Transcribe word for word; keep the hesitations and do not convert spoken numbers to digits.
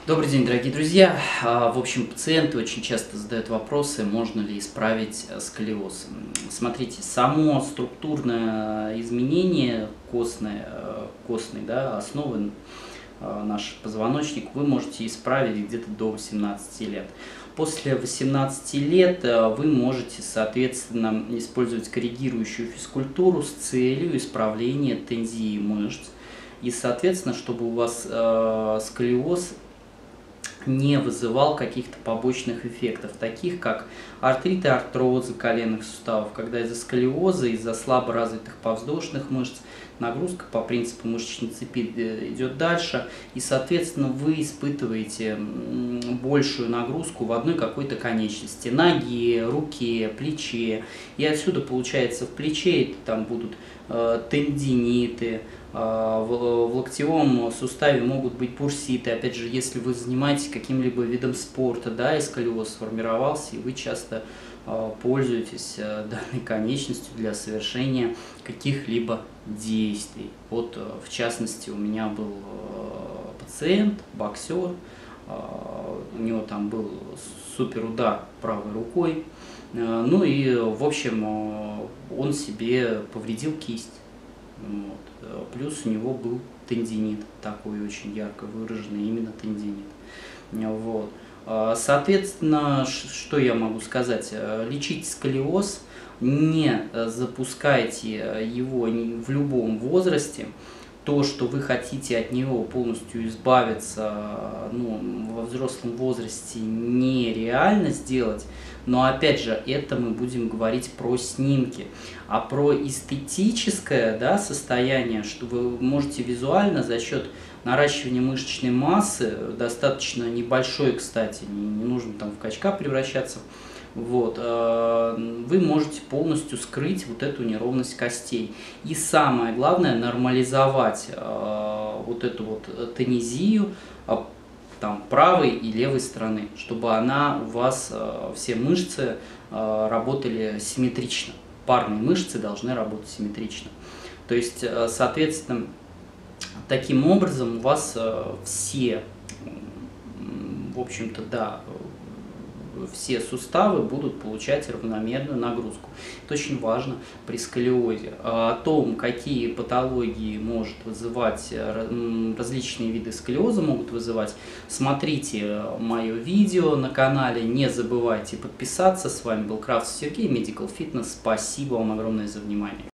Добрый день, дорогие друзья. А, В общем, пациенты очень часто задают вопросы, можно ли исправить э, сколиоз. М, Смотрите, само структурное изменение костной, э, костной да, основы э, наш позвоночник вы можете исправить где-то до восемнадцати лет. После восемнадцати лет э, вы можете, соответственно, использовать коррегирующую физкультуру с целью исправления тензии мышц. И, соответственно, чтобы у вас э, сколиоз не вызывал каких-то побочных эффектов, таких как артрит и артрозы коленных суставов, когда из-за сколиоза, из-за слабо развитых подвздошных мышц нагрузка по принципу мышечной цепи идет дальше, и, соответственно, вы испытываете большую нагрузку в одной какой-то конечности, ноге, руке, плече, и отсюда, получается, в плече там будут э, тендиниты, в, в локтевом суставе могут быть бурситы, опять же, если вы занимаетесь каким-либо видом спорта, да, и сколиоз сформировался, и вы часто э, пользуетесь э, данной конечностью для совершения каких-либо действий. Вот, э, в частности, у меня был э, пациент, боксер, э, у него там был супер удар правой рукой, э, ну и, в общем, э, он себе повредил кисть. Вот. Плюс у него был тендинит, такой очень ярко выраженный, именно тендинит. Вот. Соответственно, что я могу сказать? Лечить сколиоз, не запускайте его в любом возрасте. То, что вы хотите от него полностью избавиться, ну, во взрослом возрасте, нереально сделать. Но опять же, это мы будем говорить про снимки. А про эстетическое, да, состояние, что вы можете визуально за счет наращивания мышечной массы, достаточно небольшой, кстати, не, не нужно там в качка превращаться, вот, вы можете полностью скрыть вот эту неровность костей. И самое главное, нормализовать вот эту вот тонизию там, правой и левой стороны, чтобы она у вас, все мышцы работали симметрично. Парные мышцы должны работать симметрично. То есть, соответственно, таким образом у вас все, в общем-то, да, все суставы будут получать равномерную нагрузку. Это очень важно при сколиозе. О том, какие патологии может вызывать, различные виды сколиоза могут вызывать, смотрите мое видео на канале, не забывайте подписаться. С вами был Кравцев Сергей, Medical Fitness. Спасибо вам огромное за внимание.